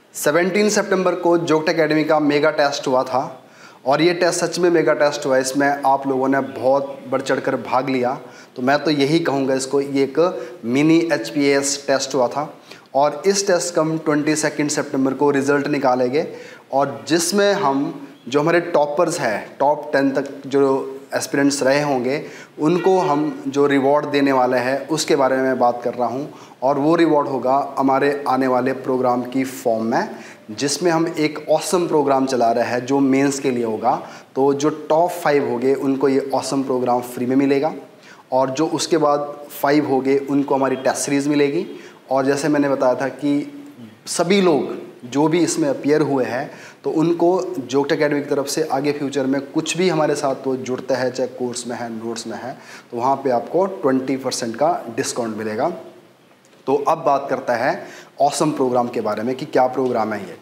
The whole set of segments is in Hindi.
17 सितंबर को जोग्ट एकेडमी का मेगा टेस्ट हुआ था और ये टेस्ट सच में मेगा टेस्ट हुआ। इसमें आप लोगों ने बहुत बढ़ चढ़ कर भाग लिया, तो मैं तो यही कहूँगा इसको, ये एक मिनी HPAS टेस्ट हुआ था और इस टेस्ट का हम 22 सितंबर को रिज़ल्ट निकालेंगे और जिसमें हम जो हमारे टॉपर्स हैं, टॉप 10 तक जो एस्पिरेंट्स रहे होंगे, उनको हम जो रिवॉर्ड देने वाले हैं उसके बारे में बात कर रहा हूं। और वो रिवॉर्ड होगा हमारे आने वाले प्रोग्राम की फॉर्म में, जिसमें हम एक ऑसम प्रोग्राम चला रहे हैं जो मेंस के लिए होगा। तो जो टॉप 5 होंगे उनको ये ऑसम प्रोग्राम फ्री में मिलेगा और जो उसके बाद 5 होंगे उनको हमारी टेस्ट सीरीज़ मिलेगी। और जैसे मैंने बताया था कि सभी लोग जो भी इसमें अपीयर हुए हैं तो उनको जोग्ट एकेडमी की तरफ से आगे फ्यूचर में कुछ भी हमारे साथ वो जुड़ता है, चाहे कोर्स में है, नोट्स में है, तो वहाँ पे आपको 20% का डिस्काउंट मिलेगा। तो अब बात करता है ऑसम प्रोग्राम के बारे में कि क्या प्रोग्राम है ये।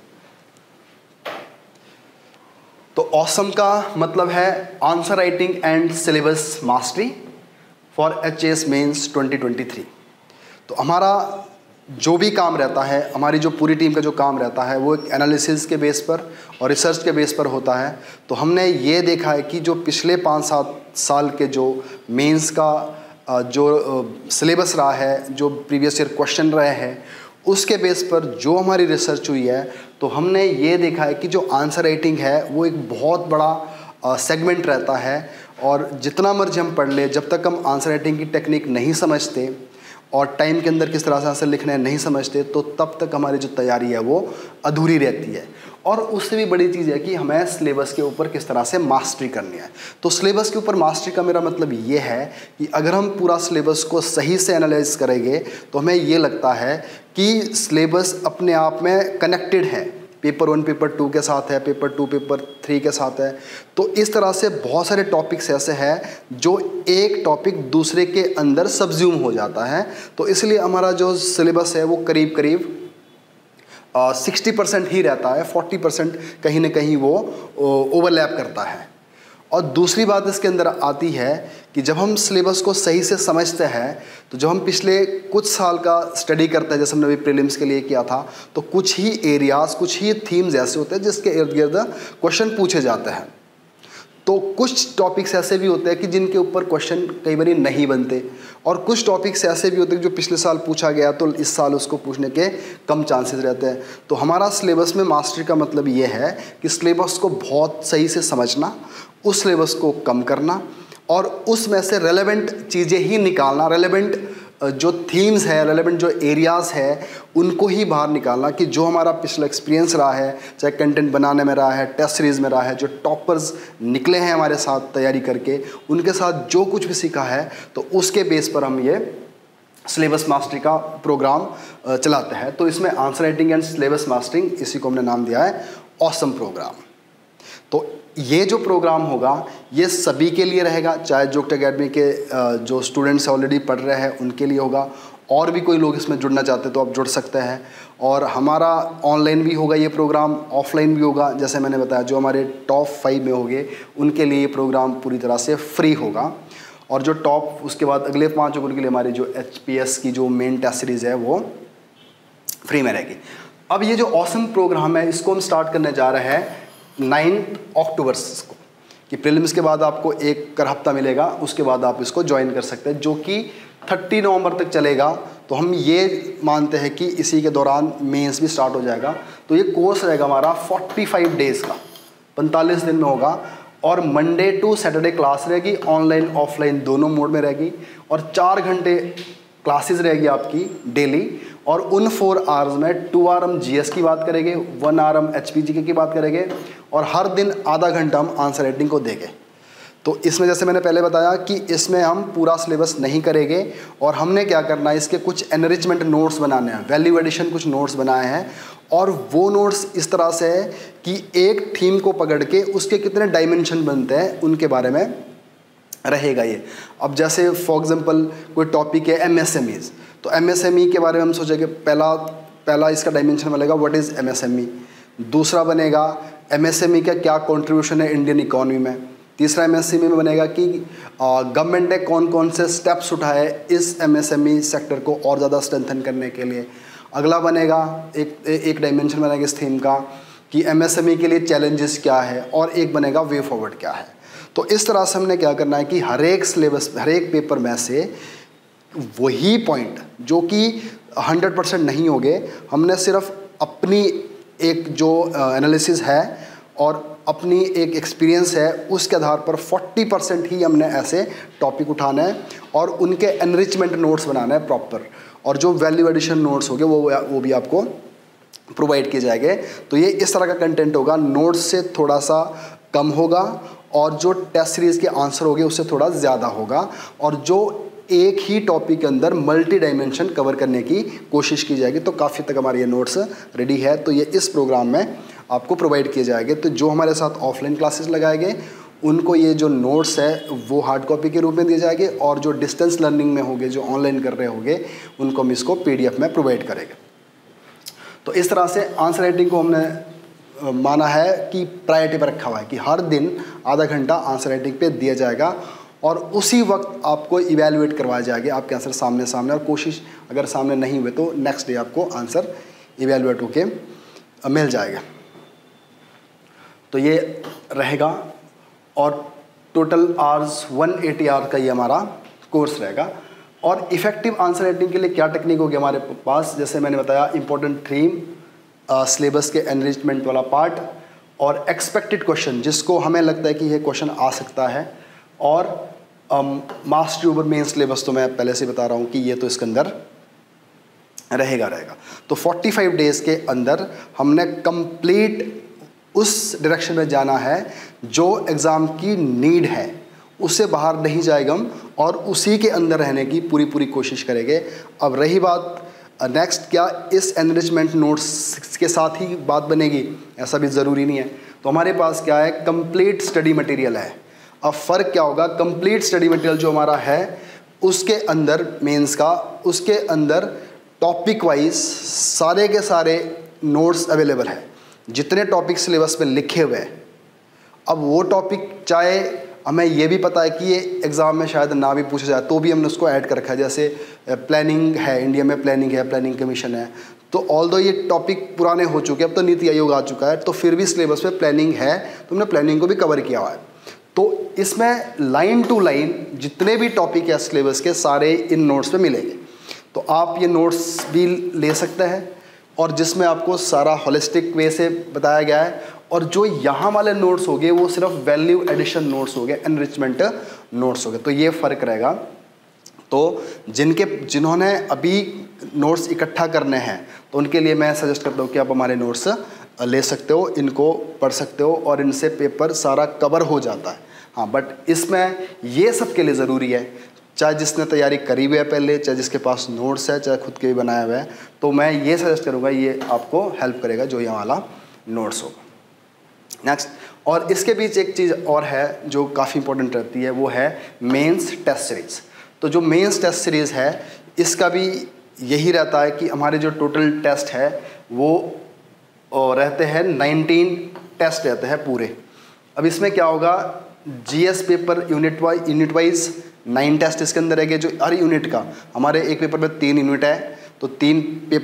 तो ऑसम का मतलब है answer writing and syllabus mastery for HAS mains 2023। तो हमारा जो भी काम रहता है, हमारी जो पूरी टीम का जो काम रहता है वो एक एनालिसिस के बेस पर और रिसर्च के बेस पर होता है। तो हमने ये देखा है कि जो पिछले 5-7 साल के जो मेंस का जो सिलेबस रहा है, जो प्रीवियस ईयर क्वेश्चन रहे हैं, उसके बेस पर जो हमारी रिसर्च हुई है, तो हमने ये देखा है कि जो आंसर राइटिंग है वो एक बहुत बड़ा सेगमेंट रहता है और जितना मर्जी हम पढ़ ले, जब तक हम आंसर राइटिंग की टेक्निक नहीं समझते और टाइम के अंदर किस तरह से आंसर लिखना है नहीं समझते, तो तब तक हमारी जो तैयारी है वो अधूरी रहती है। और उससे भी बड़ी चीज़ है कि हमें सिलेबस के ऊपर किस तरह से मास्टरी करनी है। तो सिलेबस के ऊपर मास्टरी का मेरा मतलब ये है कि अगर हम पूरा सिलेबस को सही से एनालाइज करेंगे तो हमें ये लगता है कि सिलेबस अपने आप में कनेक्टेड है, पेपर 1 पेपर 2 के साथ है, पेपर 2 पेपर 3 के साथ है। तो इस तरह से बहुत सारे टॉपिक्स ऐसे हैं जो एक टॉपिक दूसरे के अंदर सब्ज्यूम हो जाता है। तो इसलिए हमारा जो सिलेबस है वो करीब करीब 60% ही रहता है, 40% कहीं ना कहीं वो ओवरलैप करता है। और दूसरी बात इसके अंदर आती है कि जब हम सिलेबस को सही से समझते हैं, तो जब हम पिछले कुछ साल का स्टडी करते हैं, जैसे हमने अभी प्रीलिम्स के लिए किया था, तो कुछ ही एरियाज़, कुछ ही थीम्स ऐसे होते हैं जिसके इर्द गिर्द क्वेश्चन पूछे जाते हैं। तो कुछ टॉपिक्स ऐसे भी होते हैं कि जिनके ऊपर क्वेश्चन कई बार नहीं बनते और कुछ टॉपिक्स ऐसे भी होते हैं जो पिछले साल पूछा गया तो इस साल उसको पूछने के कम चांसेस रहते हैं। तो हमारा सिलेबस में मास्टरी का मतलब ये है कि सिलेबस को बहुत सही से समझना, उस सिलेबस को कम करना और उसमें से रेलेवेंट चीज़ें ही निकालना, रेलेवेंट जो थीम्स है, रेलेवेंट जो एरियाज़ है, उनको ही बाहर निकालना कि जो हमारा पिछला एक्सपीरियंस रहा है, चाहे कंटेंट बनाने में रहा है, टेस्ट सीरीज़ में रहा है, जो टॉपर्स निकले हैं हमारे साथ तैयारी करके, उनके साथ जो कुछ भी सीखा है, तो उसके बेस पर हम ये सिलेबस मास्टरी का प्रोग्राम चलाते हैं। तो इसमें answer writing and syllabus mastering, इसी को हमने नाम दिया है ऑसम प्रोग्राम। तो ये जो प्रोग्राम होगा ये सभी के लिए रहेगा, चाहे जोग्ट एकेडमी के जो स्टूडेंट्स ऑलरेडी पढ़ रहे हैं उनके लिए होगा, और भी कोई लोग इसमें जुड़ना चाहते हैं तो आप जुड़ सकते हैं। और हमारा ऑनलाइन भी होगा ये प्रोग्राम, ऑफलाइन भी होगा। जैसे मैंने बताया, जो हमारे टॉप 5 में होंगे उनके लिए ये प्रोग्राम पूरी तरह से फ्री होगा और जो टॉप, उसके बाद अगले 5 होंगे उनके लिए हमारी जो HPS की जो मेन टेस्ट सीरीज़ है वो फ्री में रहेगी। अब ये जो ऑसम प्रोग्राम है इसको हम स्टार्ट करने जा रहे हैं 9 अक्टूबर को, कि प्रीलिम्स के बाद आपको एक हफ्ता मिलेगा, उसके बाद आप इसको ज्वाइन कर सकते हैं, जो कि 30 नवंबर तक चलेगा। तो हम ये मानते हैं कि इसी के दौरान मेंस भी स्टार्ट हो जाएगा। तो ये कोर्स रहेगा हमारा 45 डेज़ का, 45 दिन में होगा और मंडे टू सैटरडे क्लास रहेगी, ऑनलाइन ऑफलाइन दोनों मोड में रहेगी और 4 घंटे क्लासेस रहेगी आपकी डेली। और उन 4 आवर्स में 2 आवर हम GS की बात करेंगे, 1 आवर हम HPGK की बात करेंगे और हर दिन आधा घंटा हम आंसर राइटिंग को देंगे। तो इसमें जैसे मैंने पहले बताया कि इसमें हम पूरा सिलेबस नहीं करेंगे और हमने क्या करना है, इसके कुछ एनरिचमेंट नोट्स बनाने हैं, वैल्यू एडिशन कुछ नोट्स बनाए हैं और वो नोट्स इस तरह से है कि एक थीम को पकड़ के उसके कितने डायमेंशन बनते हैं उनके बारे में रहेगा ये। अब जैसे फॉर एग्जांपल कोई टॉपिक है MSMEs, तो MSME के बारे में हम सोचेंगे, पहला इसका डायमेंशन बनेगा व्हाट इज़ MSME, दूसरा बनेगा MSME का क्या कंट्रीब्यूशन है इंडियन इकोनॉमी में, तीसरा MSME में बनेगा कि गवर्नमेंट ने कौन कौन से स्टेप्स उठाए इस MSME सेक्टर को और ज़्यादा स्ट्रेंथन करने के लिए, अगला बनेगा एक डायमेंशन बनेगा इस थीम का कि एमएसएमई के लिए चैलेंजेस क्या है, और एक बनेगा वे फॉरवर्ड क्या है। तो इस तरह से हमने क्या करना है कि हर एक सिलेबस, हर एक पेपर में से वही पॉइंट जो कि 100% नहीं होंगे, हमने सिर्फ अपनी एक जो एनालिसिस है और अपनी एक एक्सपीरियंस है उसके आधार पर 40% ही हमने ऐसे टॉपिक उठाना है और उनके एनरिचमेंट नोट्स बनाना है प्रॉपर, और जो वैल्यू एडिशन नोट्स होंगे वो भी आपको प्रोवाइड किए जाएंगे। तो ये इस तरह का कंटेंट होगा, नोट्स से थोड़ा सा कम होगा और जो टेस्ट सीरीज़ के आंसर होंगे उससे थोड़ा ज़्यादा होगा, और जो एक ही टॉपिक के अंदर मल्टी डायमेंशन कवर करने की कोशिश की जाएगी। तो काफ़ी तक हमारे ये नोट्स रेडी है, तो ये इस प्रोग्राम में आपको प्रोवाइड किए जाएंगे। तो जो हमारे साथ ऑफलाइन क्लासेस लगाएंगे उनको ये जो नोट्स है वो हार्ड कॉपी के रूप में दिए जाएंगे, और जो डिस्टेंस लर्निंग में होंगे, जो ऑनलाइन कर रहे होंगे, उनको हम इसको PDF में प्रोवाइड करेंगे। तो इस तरह से आंसर राइटिंग को हमने माना है कि प्रायोरिटी पर रखा हुआ है कि हर दिन आधा घंटा आंसर राइटिंग पे दिया जाएगा, और उसी वक्त आपको इवैल्यूएट करवाया जाएगा आपके आंसर सामने, और कोशिश अगर सामने नहीं हुए तो नेक्स्ट डे आपको आंसर इवैल्यूएट होके मिल जाएगा। तो ये रहेगा, और टोटल आवर्स 180 आवर का ये हमारा कोर्स रहेगा। और इफ़ेक्टिव आंसर राइटिंग के लिए क्या टेक्निक होगी हमारे पास, जैसे मैंने बताया, इंपॉर्टेंट थीम, सिलेबस के एनरिचमेंट वाला पार्ट, और एक्सपेक्टेड क्वेश्चन जिसको हमें लगता है कि ये क्वेश्चन आ सकता है, और मास्टरी ओवर मेन सिलेबस तो मैं पहले से बता रहा हूँ कि ये तो इसके अंदर रहेगा। तो 45 डेज़ के अंदर हमने कंप्लीट उस डायरेक्शन में जाना है जो एग्ज़ाम की नीड है, उससे बाहर नहीं जाएगा हम, और उसी के अंदर रहने की पूरी कोशिश करेंगे। अब रही बात नेक्स्ट, क्या इस एनरिचमेंट नोट्स के साथ ही बात बनेगी, ऐसा भी ज़रूरी नहीं है। तो हमारे पास क्या है, कंप्लीट स्टडी मटेरियल है। अब फ़र्क क्या होगा, कंप्लीट स्टडी मटेरियल जो हमारा है उसके अंदर मेंस का, उसके अंदर टॉपिक वाइज सारे के सारे नोट्स अवेलेबल है, जितने टॉपिक सिलेबस में लिखे हुए हैं। अब वो टॉपिक चाहे हमें ये भी पता है कि ये एग्ज़ाम में शायद ना भी पूछा जाए तो भी हमने उसको ऐड कर रखा है, जैसे प्लानिंग है, इंडिया में प्लानिंग है, प्लानिंग कमीशन है। तो ऑल्दो ये टॉपिक पुराने हो चुके हैं, अब तो नीति आयोग आ चुका है, तो फिर भी सिलेबस में प्लानिंग है, तो हमने प्लानिंग को भी कवर किया हुआ है। तो इसमें लाइन टू लाइन जितने भी टॉपिक है सिलेबस के सारे इन नोट्स में मिलेंगे। तो आप ये नोट्स भी ले सकते हैं, और जिसमें आपको सारा होलिस्टिक वे से बताया गया है। और जो यहाँ वाले नोट्स हो गए वो सिर्फ वैल्यू एडिशन नोट्स हो गए, एनरिचमेंट नोट्स हो गए। तो ये फ़र्क रहेगा। तो जिन्होंने अभी नोट्स इकट्ठा करने हैं तो उनके लिए मैं सजेस्ट करता हूँ कि आप हमारे नोट्स ले सकते हो, इनको पढ़ सकते हो, और इनसे पेपर सारा कवर हो जाता है। हाँ, बट इसमें ये सब के लिए ज़रूरी है, चाहे जिसने तैयारी करी हुई है पहले, चाहे जिसके पास नोट्स है, चाहे खुद के भी बनाए हुए हैं, तो मैं ये सजेस्ट करूँगा, ये आपको हेल्प करेगा जो ये वाला नोट्स होगा। नेक्स्ट, और इसके बीच एक चीज़ और है जो काफ़ी इंपॉर्टेंट रहती है, वो है मेंस टेस्ट सीरीज़। तो जो मेंस टेस्ट सीरीज़ है इसका भी यही रहता है कि हमारे जो टोटल टेस्ट है वो रहते हैं 19 टेस्ट रहते हैं पूरे। अब इसमें क्या होगा, GS paper unit wise 9 test इसके अंदर रहेंगे, जो हर यूनिट का, हमारे एक पेपर में 3 यूनिट है, तो 3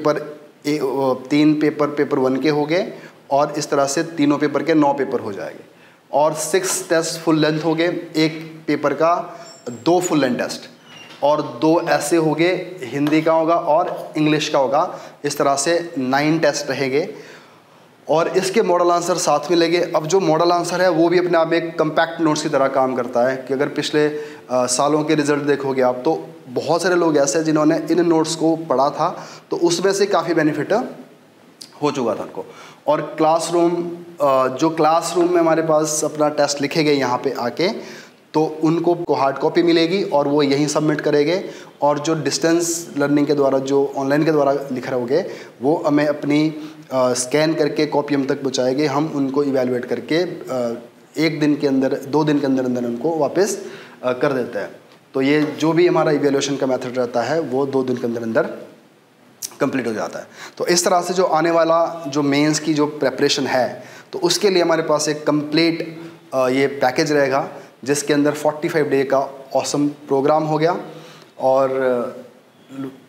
पेपर पेपर 1 के हो गए, और इस तरह से तीनों पेपर के 9 पेपर हो जाएंगे, और 6 टेस्ट फुल लेंथ हो गए, एक पेपर का 2 फुल लेंथ टेस्ट, और 2 ऐसे हो गए, हिंदी का होगा और इंग्लिश का होगा। इस तरह से 9 टेस्ट रहेंगे, और इसके मॉडल आंसर साथ में लेंगे। अब जो मॉडल आंसर है वो भी अपने आप एक कंपैक्ट नोट्स की तरह काम करता है कि अगर पिछले सालों के रिजल्ट देखोगे आप, तो बहुत सारे लोग ऐसे हैं जिन्होंने इन नोट्स को पढ़ा था, तो उसमें से काफ़ी बेनिफिट हो चुका था उनको। और क्लासरूम में हमारे पास अपना टेस्ट लिखे गए यहाँ पे आके, तो उनको हार्ड कॉपी मिलेगी और वो यहीं सबमिट करेंगे, और जो डिस्टेंस लर्निंग के द्वारा, जो ऑनलाइन के द्वारा लिख रहे होंगे, वो हमें अपनी स्कैन करके कॉपी हम तक पहुँचाएंगे। हम उनको इवैल्यूएट करके 1 दिन के अंदर, 2 दिन के अंदर अंदर उनको वापस कर देते हैं। तो ये जो भी हमारा इवैल्यूएशन का मेथड रहता है वो 2 दिन के अंदर अंदर कंप्लीट हो जाता है। तो इस तरह से जो आने वाला जो मेंस की जो प्रेपरेशन है, तो उसके लिए हमारे पास एक कंप्लीट ये पैकेज रहेगा, जिसके अंदर 45 डे का ऑसम प्रोग्राम हो गया, और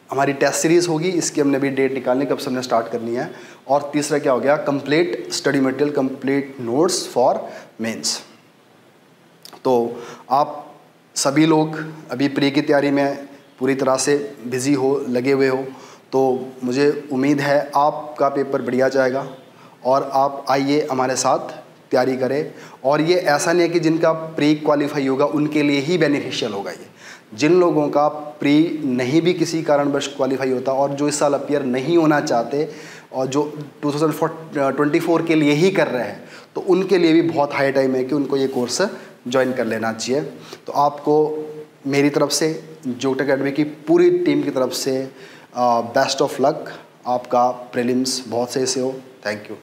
हमारी टेस्ट सीरीज़ होगी, इसकी हमने भी डेट निकालनी कब से हमने स्टार्ट करनी है। और तीसरा क्या हो गया, complete study material, complete notes for mains. तो आप सभी लोग अभी प्री की तैयारी में पूरी तरह से बिज़ी हो, लगे हुए हो, तो मुझे उम्मीद है आपका पेपर बढ़िया जाएगा और आप आइए हमारे साथ तैयारी करें। और ये ऐसा नहीं है कि जिनका प्री क्वालिफाई होगा उनके लिए ही बेनिफिशियल होगा ये। जिन लोगों का प्री नहीं भी किसी कारणवश क्वालिफाई होता और जो इस साल अपीयर नहीं होना चाहते और जो 2024 के लिए ही कर रहे हैं, तो उनके लिए भी बहुत हाई टाइम है कि उनको ये कोर्स ज्वाइन कर लेना चाहिए। तो आपको मेरी तरफ से, जोट एकेडमी की पूरी टीम की तरफ से बेस्ट ऑफ लक। आपका प्रीलिम्स बहुत सही से हो। Thank you.